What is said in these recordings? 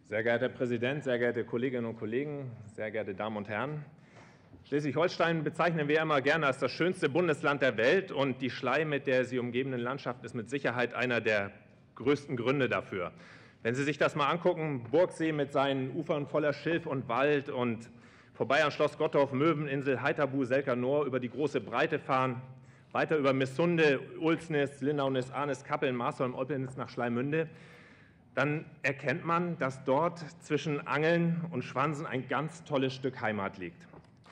Sehr geehrter Herr Präsident, sehr geehrte Kolleginnen und Kollegen, sehr geehrte Damen und Herren! Schleswig-Holstein bezeichnen wir immer gerne als das schönste Bundesland der Welt, und die Schlei mit der sie umgebenden Landschaft ist mit Sicherheit einer der größten Gründe dafür. Wenn Sie sich das mal angucken, Burgsee mit seinen Ufern voller Schilf und Wald und vorbei an Schloss Gottorf, Möweninsel, Heiterbu, Selker-Noor über die große Breite fahren, weiter über Missunde, Ulsnitz, Lindaunis, Arnis, Kappeln, Marsholm, Olpenitz nach Schleimünde, dann erkennt man, dass dort zwischen Angeln und Schwansen ein ganz tolles Stück Heimat liegt.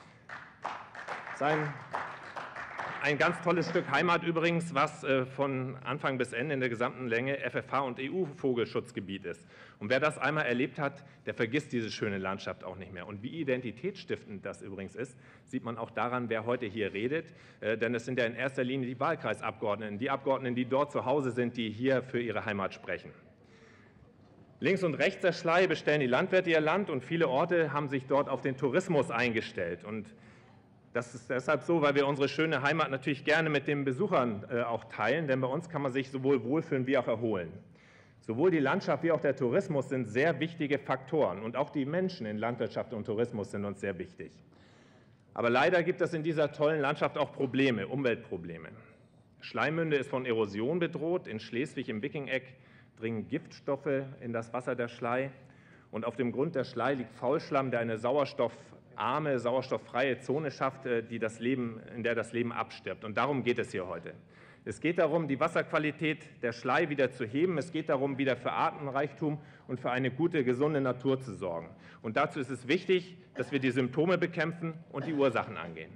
Ein ganz tolles Stück Heimat übrigens, was von Anfang bis Ende in der gesamten Länge FFH- und EU-Vogelschutzgebiet ist. Und wer das einmal erlebt hat, der vergisst diese schöne Landschaft auch nicht mehr. Und wie identitätsstiftend das übrigens ist, sieht man auch daran, wer heute hier redet. Denn es sind ja in erster Linie die Wahlkreisabgeordneten, die Abgeordneten, die dort zu Hause sind, die hier für ihre Heimat sprechen. Links und rechts der Schlei bestellen die Landwirte ihr Land, und viele Orte haben sich dort auf den Tourismus eingestellt. Und das ist deshalb so, weil wir unsere schöne Heimat natürlich gerne mit den Besuchern auch teilen, denn bei uns kann man sich sowohl wohlfühlen wie auch erholen. Sowohl die Landschaft wie auch der Tourismus sind sehr wichtige Faktoren, und auch die Menschen in Landwirtschaft und Tourismus sind uns sehr wichtig. Aber leider gibt es in dieser tollen Landschaft auch Probleme, Umweltprobleme. Schleimünde ist von Erosion bedroht, in Schleswig im Wikingeck dringen Giftstoffe in das Wasser der Schlei, und auf dem Grund der Schlei liegt Faulschlamm, der eine sauerstoffarme, sauerstofffreie Zone schafft, in der das Leben abstirbt. Und darum geht es hier heute. Es geht darum, die Wasserqualität der Schlei wieder zu heben. Es geht darum, wieder für Artenreichtum und für eine gute, gesunde Natur zu sorgen. Und dazu ist es wichtig, dass wir die Symptome bekämpfen und die Ursachen angehen.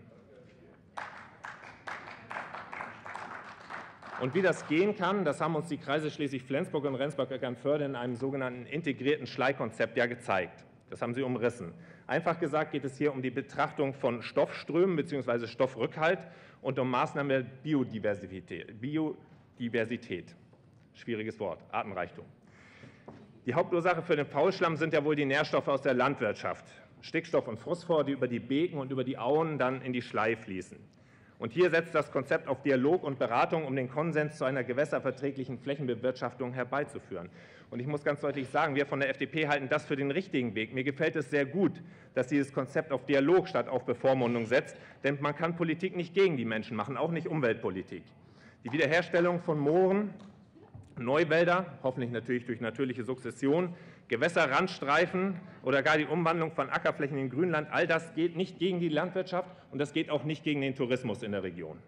Und wie das gehen kann, das haben uns die Kreise Schleswig-Flensburg und Rendsburg-Eckernförde in einem sogenannten integrierten Schleikonzept ja gezeigt. Das haben sie umrissen. Einfach gesagt geht es hier um die Betrachtung von Stoffströmen bzw. Stoffrückhalt und um Maßnahmen der Biodiversität. Schwieriges Wort, Artenreichtum. Die Hauptursache für den Faulschlamm sind ja wohl die Nährstoffe aus der Landwirtschaft. Stickstoff und Phosphor, die über die Beken und über die Auen dann in die Schlei fließen. Und hier setzt das Konzept auf Dialog und Beratung, um den Konsens zu einer gewässerverträglichen Flächenbewirtschaftung herbeizuführen. Und ich muss ganz deutlich sagen, wir von der FDP halten das für den richtigen Weg. Mir gefällt es sehr gut, dass dieses Konzept auf Dialog statt auf Bevormundung setzt, denn man kann Politik nicht gegen die Menschen machen, auch nicht Umweltpolitik. Die Wiederherstellung von Mooren, Neuwälder, hoffentlich natürlich durch natürliche Sukzession, Gewässerrandstreifen oder gar die Umwandlung von Ackerflächen in Grünland, all das geht nicht gegen die Landwirtschaft, und das geht auch nicht gegen den Tourismus in der Region.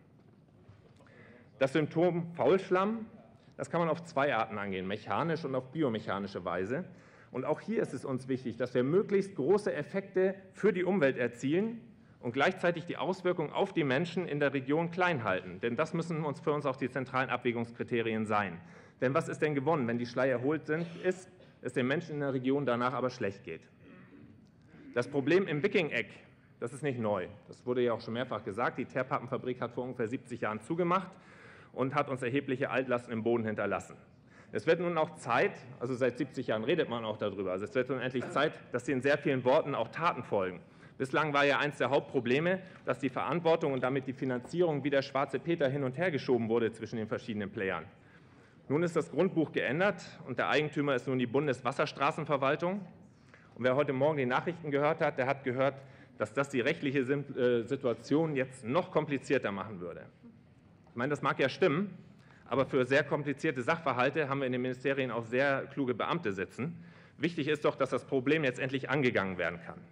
Das Symptom Faulschlamm, das kann man auf zwei Arten angehen, mechanisch und auf biomechanische Weise. Und auch hier ist es uns wichtig, dass wir möglichst große Effekte für die Umwelt erzielen und gleichzeitig die Auswirkungen auf die Menschen in der Region klein halten. Denn das müssen für uns auch die zentralen Abwägungskriterien sein. Denn was ist denn gewonnen, wenn die Schlei erholt ist, es den Menschen in der Region danach aber schlecht geht? Das Problem im Wikingeck, das ist nicht neu. Das wurde ja auch schon mehrfach gesagt. Die Teerpappenfabrik hat vor ungefähr 70 Jahren zugemacht und hat uns erhebliche Altlasten im Boden hinterlassen. Es wird nun auch Zeit, also seit 70 Jahren redet man auch darüber, also es wird nun endlich Zeit, dass in sehr vielen Worten auch Taten folgen. Bislang war ja eines der Hauptprobleme, dass die Verantwortung und damit die Finanzierung wie der schwarze Peter hin und her geschoben wurde zwischen den verschiedenen Playern. Nun ist das Grundbuch geändert, und der Eigentümer ist nun die Bundeswasserstraßenverwaltung. Und wer heute Morgen die Nachrichten gehört hat, der hat gehört, dass das die rechtliche Situation jetzt noch komplizierter machen würde. Ich meine, das mag ja stimmen, aber für sehr komplizierte Sachverhalte haben wir in den Ministerien auch sehr kluge Beamte sitzen. Wichtig ist doch, dass das Problem jetzt endlich angegangen werden kann.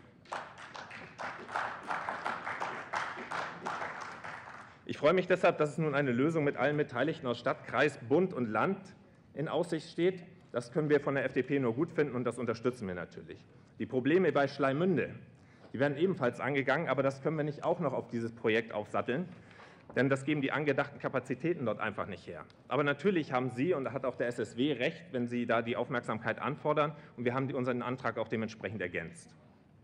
Ich freue mich deshalb, dass es nun eine Lösung mit allen Beteiligten aus Stadt, Kreis, Bund und Land in Aussicht steht. Das können wir von der FDP nur gut finden, und das unterstützen wir natürlich. Die Probleme bei Schleimünde, die werden ebenfalls angegangen, aber das können wir nicht auch noch auf dieses Projekt aufsatteln, denn das geben die angedachten Kapazitäten dort einfach nicht her. Aber natürlich haben Sie, und da hat auch der SSW recht, wenn Sie da die Aufmerksamkeit anfordern, und wir haben unseren Antrag auch dementsprechend ergänzt.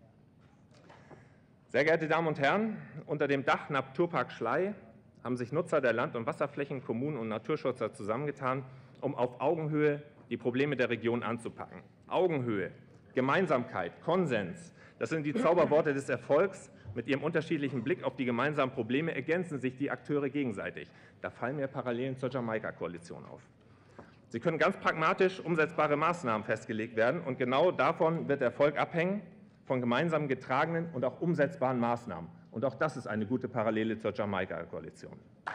Sehr geehrte Damen und Herren, unter dem Dach Naturpark Schlei haben sich Nutzer der Land- und Wasserflächen, Kommunen und Naturschützer zusammengetan, um auf Augenhöhe die Probleme der Region anzupacken. Augenhöhe, Gemeinsamkeit, Konsens, das sind die Zauberworte des Erfolgs. Mit ihrem unterschiedlichen Blick auf die gemeinsamen Probleme ergänzen sich die Akteure gegenseitig. Da fallen mir Parallelen zur Jamaika-Koalition auf. Sie können ganz pragmatisch umsetzbare Maßnahmen festgelegt werden, und genau davon wird der Erfolg abhängen, von gemeinsam getragenen und auch umsetzbaren Maßnahmen. Und auch das ist eine gute Parallele zur Jamaika-Koalition.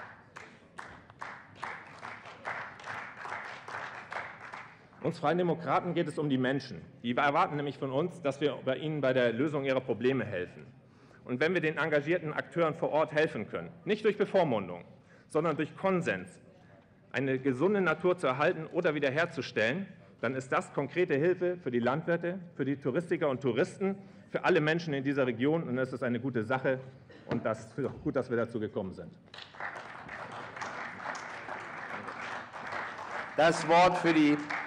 Uns Freien Demokraten geht es um die Menschen. Die erwarten nämlich von uns, dass wir ihnen bei der Lösung ihrer Probleme helfen. Und wenn wir den engagierten Akteuren vor Ort helfen können, nicht durch Bevormundung, sondern durch Konsens, eine gesunde Natur zu erhalten oder wiederherzustellen, dann ist das konkrete Hilfe für die Landwirte, für die Touristiker und Touristen, für alle Menschen in dieser Region, und es ist eine gute Sache, und das ist gut, dass wir dazu gekommen sind. Das Wort für die